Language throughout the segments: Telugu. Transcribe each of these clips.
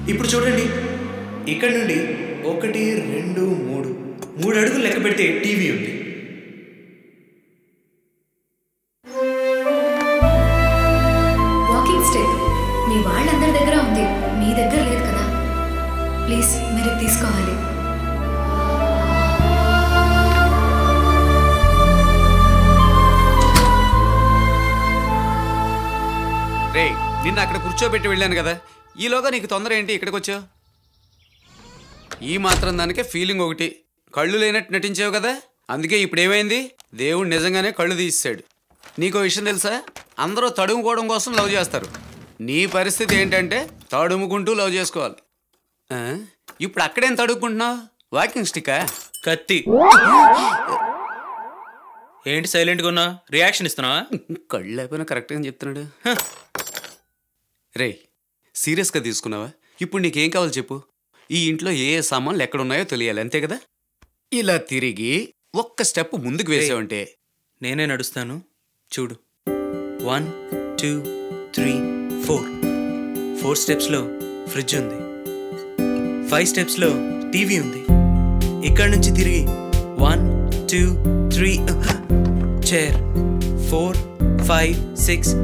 ఇప్పుడు చూడండి, ఇక్కడ నుండి 1 2 3 అడుగులు లెక్క పెడితే టీవీ ఉంది. వాకింగ్ స్టిక్ మీ వాళ్ళందరి దగ్గర ఉంది, మీ దగ్గర లేదు కదా. ప్లీజ్ మీరు తీసుకోవాలి. రే, నిన్న అక్కడ కూర్చోబెట్టి వెళ్ళాను కదా, ఈలోగా నీకు తొందర ఏంటి ఇక్కడికి వచ్చావు? ఈ మాత్రం దానికే ఫీలింగ్ ఒకటి, కళ్ళు లేనట్టు నటించావు కదా, అందుకే ఇప్పుడు ఏమైంది? దేవుడు నిజంగానే కళ్ళు తీసాడు. నీకో విషయం తెలుసా, అందరూ తడుముకోవడం కోసం లవ్ చేస్తారు. నీ పరిస్థితి ఏంటంటే తడుముకుంటూ లవ్ చేసుకోవాలి. ఇప్పుడు అక్కడేం తడుముకుంటున్నావు? వాకింగ్ స్టిక్కా? కత్తి. ఏంటి సైలెంట్గా ఉన్నా? రియాక్షన్ ఇస్తున్నావా? కళ్ళు లేకపోయినా కరెక్ట్గా చెప్తున్నాడు. రే, సీరియస్గా తీసుకున్నావా? ఇప్పుడు నీకేం కావాలి చెప్పు. ఈ ఇంట్లో ఏ ఏ సామాన్లు ఎక్కడున్నాయో తెలియాలి, అంతే కదా? ఇలా తిరిగి ఒక్క స్టెప్ ముందుకు వేసావంటే నేనే నడుస్తాను, చూడు. 1 2 3 4 స్టెప్స్లో ఫ్రిడ్జ్ ఉంది, 5 స్టెప్స్లో టీవీ ఉంది. ఇక్కడ నుంచి తిరిగి 1 2 3 చైర్, 4 5 6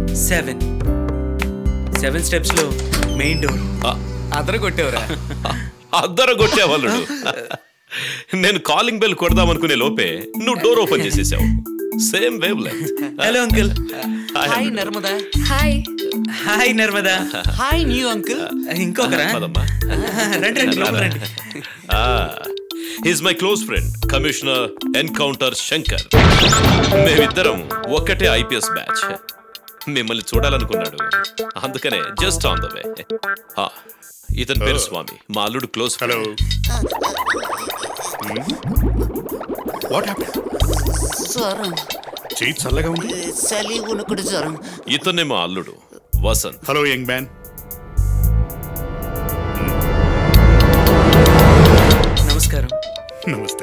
7 స్టెప్స్లో మెయిన్ డోర్. అదరగొట్టేవరా? అద్దరగొట్టేవాళ్ళు. నేను కాలింగ్ బెల్ కొడదామనుకునే లోపే నువ్వు డోర్ ఓపెన్ చేసేసావు. Same wave length. Hello uncle. Hi Narmada. Hi Narmada. Hi new uncle. ఇంకొకరా? రండి రండి లోపల రండి. He's my close friend commissioner encounter Shankar. మేమిద్దరం ఒక్కటే ఐపీఎస్ బ్యాచ్. మిమ్మల్ని చూడాలనుకున్నాడు, అందుకనే జస్ట్ ఆన్ ద వే. ఇతని పేరు స్వామి, మా అల్లుడు క్లోజ్. హలో. What happened? జ్వరం. చేయి చల్లగా ఉంది. చలి ఉనుకుడు జ్వరం. ఇతనే మా అల్లుడు వసంత్. Hello young man. నమస్కారం. నమస్తే.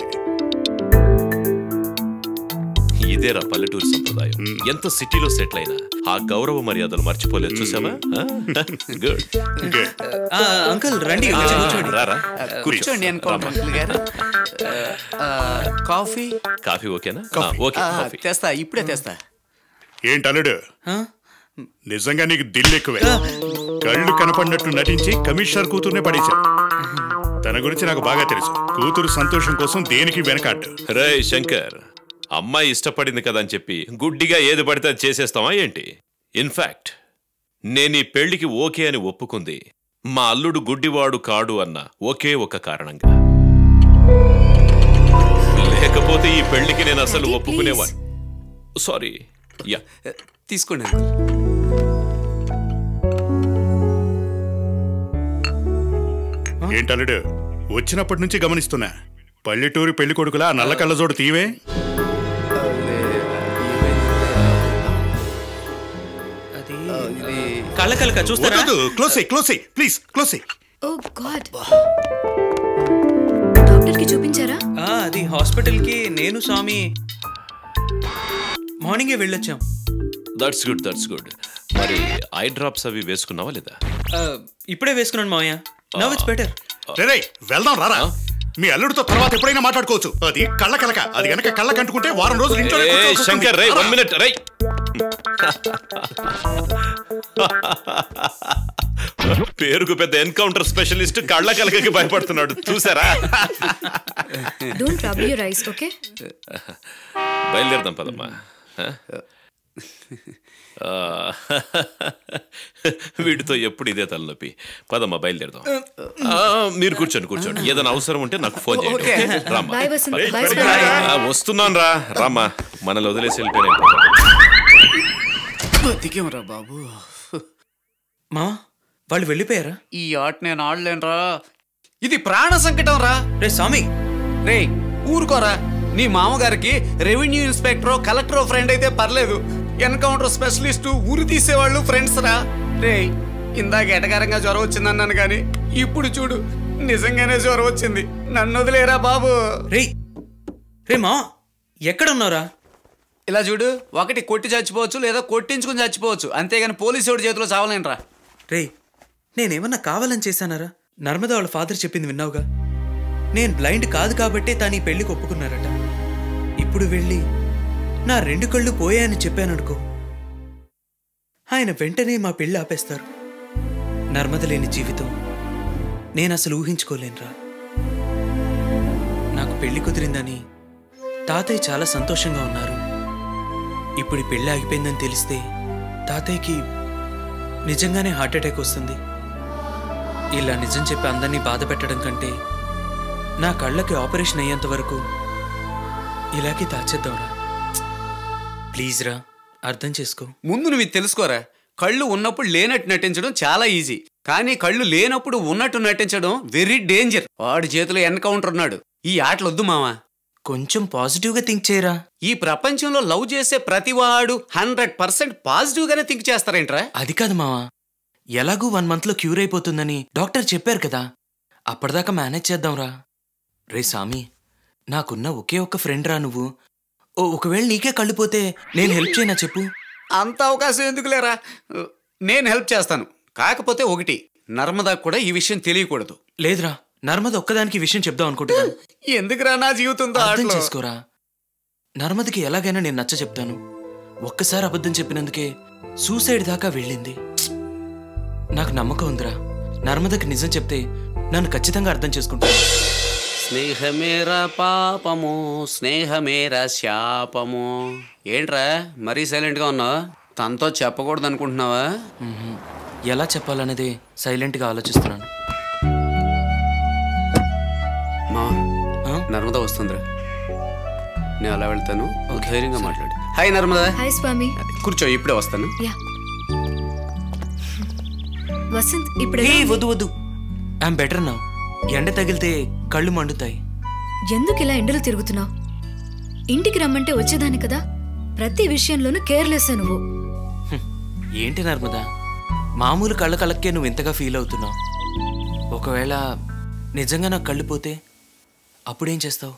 ఇదేరా పల్లెటూరు సంప్రదాయం. ఎంత సిటీలో సెటిల్ అయినా ఆ గౌరవ మర్యాదలు మర్చిపోలేదు, చూసావా? గుడ్. అంకుల్ రండి, రారా కూర్చోండి. అంకుల్ గారు కాఫీ? కాఫీ ఓకేనా? ఓకే, తెస్తా, ఇప్పుడే తెస్తా. ఏంటి అల్లుడు, నిజంగా నీకు దిల్లు ఎక్కువే. కళ్ళు కనపడినట్టు నటించి కమిషనర్ కూతుర్నే పడేశావు. తన గురించి నాకు బాగా తెలుసు. కూతురు సంతోషం కోసం దేనికి వెనకాడ్డు. రే శంకర్, అమ్మాయి ఇష్టపడింది కదా అని చెప్పి గుడ్డిగా ఏది పడితే అది చేసేస్తావా ఏంటి? ఇన్ఫాక్ట్ నేను ఈ పెళ్లికి ఓకే అని ఒప్పుకుంది మా అల్లుడు గుడ్డివాడు కాడు అన్న ఒకే ఒక కారణంగా. లేకపోతే ఈ పెళ్లికి నేను అసలు ఒప్పుకునేవాడు. సారీ. యా, తీసుకోండి. ఏంటల్లుడు, వచ్చినప్పటి నుంచి గమనిస్తున్నా, పల్లెటూరు పెళ్లి కొడుకులా నల్ల కళ్ళజోడు తీవే. కళ్ళ చూస్తారా? Please close. Oh God. Doctor కి చూపించారా? అది హాస్పిటల్ కి నేను స్వామి మార్నింగే వెళ్ళొచ్చాం. That's good. మరి ఐ డ్రాప్స్ అవి వేసుకున్నావా లేదా? ఇప్పుడే వేసుకున్నాను మావయ్య. Now it's better. రే వెళ్దాం రారా. మీ అల్లుడితో తర్వాత ఎప్పుడైనా మాట్లాడుకోవచ్చు. అది కళ్ళ కలక. అది గనక కళ్ళ కంటుకుంటే వారం రోజులు ఇంట్లో. శంకర్ రే, 1 minute రే. పేరుకు పెద్ద ఎన్కౌంటర్ స్పెషలిస్ట్ కళ్ళ కలకకి భయపడుతున్నాడు, చూసారా? Don't trouble your eyes, okay? బయలుదేరదాం పదమ్మా. వీడితో ఎప్పుడు ఇదే తలనొప్పి. పదమ్మా బయలుదేరదాం. మీరు కూర్చోండి. ఏదైనా అవసరం ఉంటే నాకు ఫోన్ చేయండి. రామ్మా. వస్తున్నాను రా. రామ్మా, మనల్ని వదిలేసి వెళ్ళిపోయినా బతికేమరా బాబు. మావా, వాళ్ళు వెళ్ళిపోయారా? ఈ ఆట నేను ఆడలేనురా, ఇది ప్రాణ సంకటం రా. రే స్వామి, రే ఊరుకోరా. నీ మామగారికి రెవెన్యూ ఇన్స్పెక్టర్ కలెక్టర్ ఫ్రెండ్ అయితే పర్లేదు, ఎన్కౌంటర్ స్పెషలిస్టు ఊరు తీసేవాళ్ళు ఫ్రెండ్స్ రా. రే, ఇందాక ఎటకారంగా జ్వరం వచ్చిందన్నాను కానీ ఇప్పుడు చూడు, నిజంగానే జ్వరం వచ్చింది. నన్ను వదిలేరా బాబు. రే మా, ఎక్కడున్నారా? ఇలా చూడు, ఒకటి కొట్టి చచ్చిపోవచ్చు, లేదా కొట్టించుకుని చచ్చిపోవచ్చు, అంతేగాని పోలీసు వాడి చేతిలో చావలేనురా. రే, నేనేమన్నా కావాలని చేశానారా? నర్మద వాళ్ళ ఫాదర్ చెప్పింది విన్నావుగా. నేను బ్లైండ్ కాదు కాబట్టే తాను ఈ పెళ్లికి ఒప్పుకున్నారట. ఇప్పుడు వెళ్ళి నా 2 కళ్ళు పోయాయని చెప్పాననుకో, ఆయన వెంటనే మా పెళ్లి ఆపేస్తారు. నర్మద లేని జీవితం నేను అసలు ఊహించుకోలేనురా. నాకు పెళ్లి కుదిరిందని తాతయ్య చాలా సంతోషంగా ఉన్నారు. ఇప్పుడు ఈ పెళ్లి ఆగిపోయిందని తెలిస్తే తాతయ్యకి నిజంగానే హార్ట్అటాక్ వస్తుంది. ఇలా నిజం చెప్పి అందరినీ బాధ పెట్టడం కంటే నా కళ్ళకి ఆపరేషన్ అయ్యేంత వరకు ఇలాగే దాచేద్దాంరా. ప్లీజ్ రా, అర్థం చేసుకో. ముందు నువ్వు ఇది తెలుసుకోరా. కళ్ళు ఉన్నప్పుడు లేనట్టు నటించడం చాలా ఈజీ, కానీ కళ్ళు లేనప్పుడు ఉన్నట్టు నటించడం వెరీ డేంజర్. వాడి చేతిలో ఎన్కౌంటర్ ఉన్నాడు. ఈ ఆటలు వద్దు మావా. కొంచెం పాజిటివ్గా థింక్ చేయరా. ఈ ప్రపంచంలో లవ్ చేసే ప్రతివాడు 100% పాజిటివ్గానే థింక్ చేస్తారేంట్రా? అది కాదు మావా, ఎలాగూ 1 monthలో క్యూర్ అయిపోతుందని డాక్టర్ చెప్పారు కదా, అప్పటిదాకా మేనేజ్ చేద్దాంరా. రే సామి, నాకున్న ఒకే ఒక్క ఫ్రెండ్ రా నువ్వు. ఒకవేళ నీకే కళ్ళు పోతే నేను హెల్ప్ చేయనా చెప్పు? అంత అవకాశం ఎందుకు లేరా, నేను హెల్ప్ చేస్తాను. కాకపోతే ఒకటి, నర్మదాకు కూడా ఈ విషయం తెలియకూడదు. లేదురా, నర్మద ఒక్కదానికి విషయం చెప్దాం అనుకుంటున్నాను. ఎందుకురా నా జీవితంతో అర్థం చేసుకోరా. నర్మదకి ఎలాగైనా నేను నచ్చ చెప్తాను. ఒక్కసారి అబద్ధం చెప్పినందుకే సూసైడ్ దాకా వెళ్ళింది. నాకు నమ్మకం ఉందిరా, నర్మదకి నిజం చెప్తే నన్ను ఖచ్చితంగా అర్థం చేసుకుంటాను. స్నేహమేరా పాపము, స్నేహమేరా శాపము. ఏంట్రా మరీ సైలెంట్గా ఉన్నావా? తనతో చెప్పకూడదు అనుకుంటున్నావా? ఎలా చెప్పాలనేది సైలెంట్గా ఆలోచిస్తున్నాను. మా నర్మద వస్తుందిరా, నేను అలా వెళ్తాను. ధైర్యంగా మాట్లాడు. హాయ్ నర్మదా. హాయ్ స్వామి. కూర్చో, ఇప్పుడే వస్తాను. వసంత్ ఇప్పుడు వద్దు వద్దు, ఐఎమ్ బెటర్ నౌ. ఎండ తగిలితే కళ్ళు మండుతాయి. ఎందుకు ఇలా ఎండలు తిరుగుతున్నావు? ఇంటికి రమ్మంటే వచ్చేదాన్ని కదా. ప్రతి విషయంలోనూ కేర్లెస్ నువ్వు. ఏంటి నర్మదా, మామూలు కళ్ళకే నువ్వు ఇంతగా ఫీల్ అవుతున్నావు. ఒకవేళ నిజంగా నాకు కళ్ళు పోతే అప్పుడేం చేస్తావు?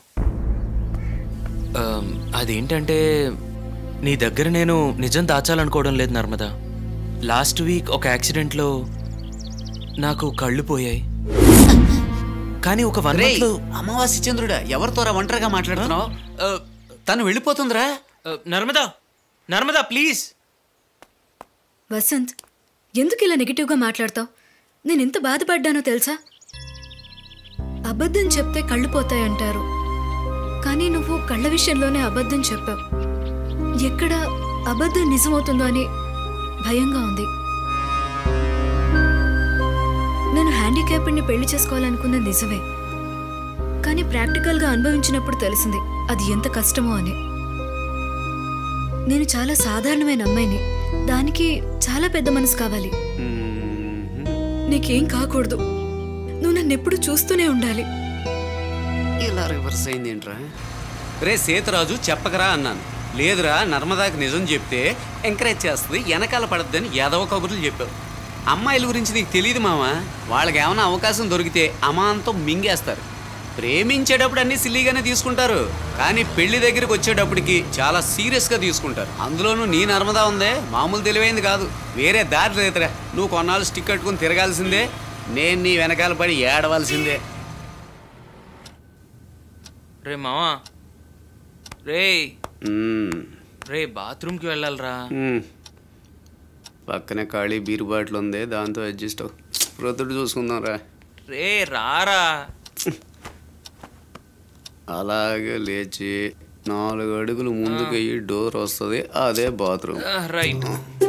అదేంటంటే నీ దగ్గర నేను నిజం దాచాలనుకోవడం లేదు నర్మదా. లాస్ట్ వీక్ ఒక యాక్సిడెంట్లో నాకు కళ్ళు పోయాయి. కానీ ఒక 1 monthలో అమావాస్య చంద్రుడా, ఎవరితోరా ఒంటరిగా మాట్లాడుతున్నావు? తను వెళ్ళిపోతుందిరా. నర్మదా, నర్మదా ప్లీజ్. వసంత్, ఎందుకు ఇలా నెగిటివ్గా మాట్లాడతావు? నేను ఎంత బాధపడ్డానో తెలుసా? అబద్ధం చెప్తే కళ్ళు పోతాయంటారు, కానీ నువ్వు కళ్ళ విషయంలోనే అబద్ధం చెప్పావు. ఎక్కడ అబద్ధం నిజమవుతుందో అని భయంగా ఉంది. నేను హ్యాండిక్యాప్డ్ని పెళ్లి చేసుకోవాలనుకున్న నిజమే, కానీ ప్రాక్టికల్గా అనుభవించినప్పుడు తెలిసింది అది ఎంత కష్టమో అని. నేను చాలా సాధారణమైన అమ్మాయిని, దానికి చాలా పెద్ద మనసు కావాలి. నీకేం కాకూడదు, నువ్వు నన్ను ఎప్పుడు చూస్తూనే ఉండాలి. ఇలా రివర్స్ అయింది ఏంట్రా? రే సీతరాజు చెప్పకరా అన్నాను. లేదురా, నర్మదాకి నిజం చెప్తే ఎంకరేజ్ చేస్తుంది, వెనకాల పడద్దని యాదవ కబుర్లు చెప్పావు. అమ్మాయిల గురించి నీకు తెలియదు మామా. వాళ్ళకి ఏమైనా అవకాశం దొరికితే అమాంతం మింగేస్తారు. ప్రేమించేటప్పుడు అన్నీ సిల్లీగానే తీసుకుంటారు, కానీ పెళ్లి దగ్గరికి వచ్చేటప్పటికి చాలా సీరియస్గా తీసుకుంటారు. అందులోనూ నీ నర్మదా ఉందే, మామూలు తెలివైంది కాదు. వేరే దారి లేదురా. నువ్వు కొన్నాళ్ళు స్టిక్ కట్టుకుని తిరగాల్సిందే, నేను నీ వెనకాల పడి ఏడవలసిందే. రే మావా, రే బాత్రూమ్కి వెళ్ళాలరా. పక్కనే ఖాళీ బీరు బాటిల్ ఉంది, దాంతో అడ్జస్ట్ అవు. ప్రొద్దుడు చూసుకుందాం రా. రే రారా. అలాగే లేచి 4 అడుగులు ముందుకు అయ్యి డోర్ వస్తుంది, అదే బాత్రూమ్. రైట్.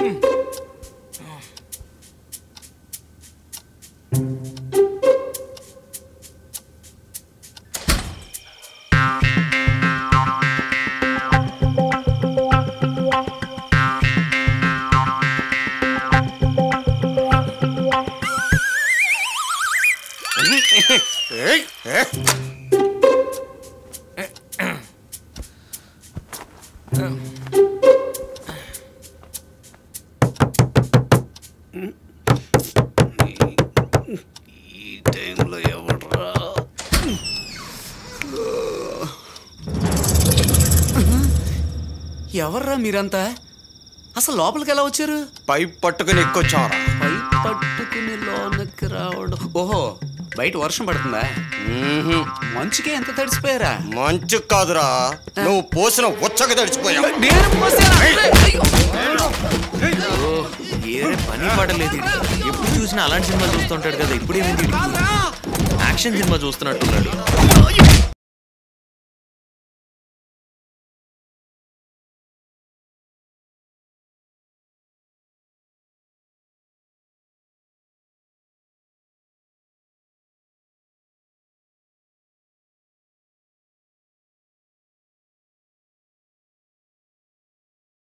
ఈ టైంలో ఎవడ్రా? ఎవర్రా మీరంతా? అసలు లోపలికి ఎలా వచ్చారు? పైప్ పట్టుకుని ఎక్కొచ్చారా? పైప్ పట్టుకుని లోనకి రావడం. ఓహో, బయట వర్షం పడుతుందా? మంచుకే ఎంత తడిసిపోయారా? మంచు కాదురా, నువ్వు పోసిన ఉచ్చక తడిచిపోయా. ఏరే పని పడలేదు. ఎప్పుడు చూసినా అలాంటి సినిమా చూస్తుంటాడు కదా, ఇప్పుడేమైంది? Action cinema చూస్తున్నట్టున్నాడు.